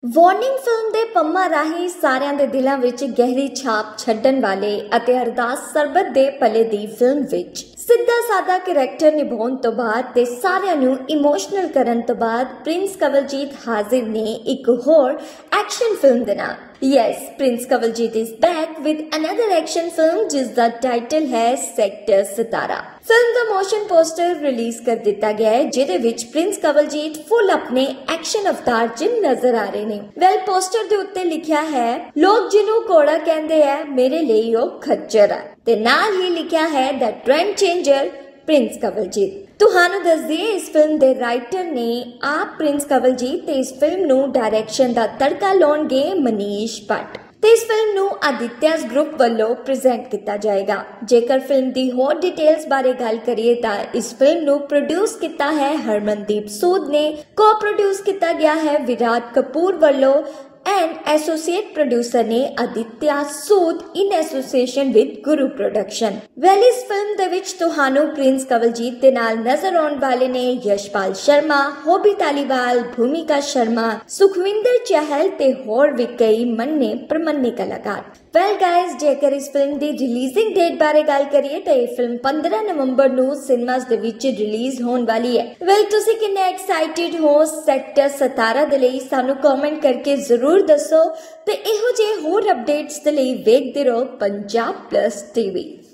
Warning film ਦੇ ਪੰਮਾ ਰਾਹੀਂ ਸਾਰਿਆਂ ਦੇ ਦਿਲਾਂ ਵਿੱਚ ਗਹਿਰੀ ਛਾਪ ਛੱਡਣ ਵਾਲੇ ਅਤੇ ਅਰਦਾਸ ਸਰਬਤ ਦੇ ਭਲੇ ਦੀ ਫਿਲਮ ਵਿੱਚ ਸਿੱਧਾ ਸਾਦਾ ਕੈਰੈਕਟਰ ਨਿਭਾਉਣ ਤੋਂ ਬਾਅਦ ਤੇ ਸਾਰਿਆਂ ਨੂੰ ਇਮੋਸ਼ਨਲ ਕਰਨ ਤੋਂ ਬਾਅਦ ਪ੍ਰਿੰਸ ਕਵਲਜੀਤ ਹਾਜ਼ਰ ਨੇ ਇੱਕ ਹੋਰ ਐਕਸ਼ਨ ਫਿਲਮ ਦੇ ਨਾਲ। Yes, Prince Kawaljit is back with another action film जिसका टाइटल है सेक्टर 17। फिल्म का मोशन पोस्टर रिलीज कर दिता गया है जिहदे विच प्रिंस कवलजीत फुल अपने एक्शन अवतार च नजर आ रहे ने। वेल पोस्टर दे उत्ते लिखिया है लोग जिन्हों घोड़ा कहंदे है मेरे लिए ओ खच्चर है ते नाल ही लिखिया है the trend changer Prince Kawaljeet. ਤੁਹਾਨੂੰ ਦੱਸ ਦਈਏ ਇਸ ਫਿਲਮ ਦੇ ਰਾਈਟਰ ਨੇ ਆਪ ਪ੍ਰਿੰਸ ਕਵਲਜੀਤ ਤੇ ਇਸ ਫਿਲਮ ਨੂੰ ਡਾਇਰੈਕਸ਼ਨ ਦਾ ਤੜਕਾ ਲਾਉਣਗੇ ਮਨੀਸ਼ ਭੱਟ ਤੇ ਇਸ ਫਿਲਮ ਨੂੰ ਆਦਿਤਿਆਸ ਗਰੁੱਪ ਵੱਲੋਂ ਪ੍ਰੈਜ਼ੈਂਟ ਕੀਤਾ ਜਾਏਗਾ। ਜੇਕਰ ਫਿਲਮ ਦੀ ਹੋਰ ਡਿਟੇਲਸ ਬਾਰੇ ਗੱਲ ਕਰੀਏ ਤਾਂ ਇਸ ਫਿਲਮ ਨੂੰ ਪ੍ਰੋਡਿਊਸ ਕੀਤਾ ਹੈ ਹਰਮਨਦੀਪ ਸੂਦ ਨੇ, ਕੋ-ਪ੍ਰੋਡਿਊਸ ਕੀਤਾ ਗਿਆ ਹੈ ਵਿਰਾਟ ਕਪੂਰ ਵੱਲੋਂ and associate producer ने Aditya Sood in association with Guru Production। Well इस फिल्म दे विच तुहानू प्रिंस कवलजीत दे नाल नजर आउण वाले ने यशपाल शर्मा, होबी तालीवाल, भूमिका शर्मा, सुखविंदर चहल ते होर भी कई मन्ने प्रमन्ने कलाकार। वेल गाइस जेकर इस फिल्म दी रिलीजिंग डेट बारे गल करिए तो ये फिल्म 15 नवंबर नू सिनेमास दे विच रिलीज होने वाली है। वेल तुसी किन्ने एक्साइटेड हो सेक्टर 17 दे लई सानू कमेंट करके जरूर दसो ते इहो जे होर अपडेट्स दे लई वेखदे रहो पंजाब प्लस टीवी।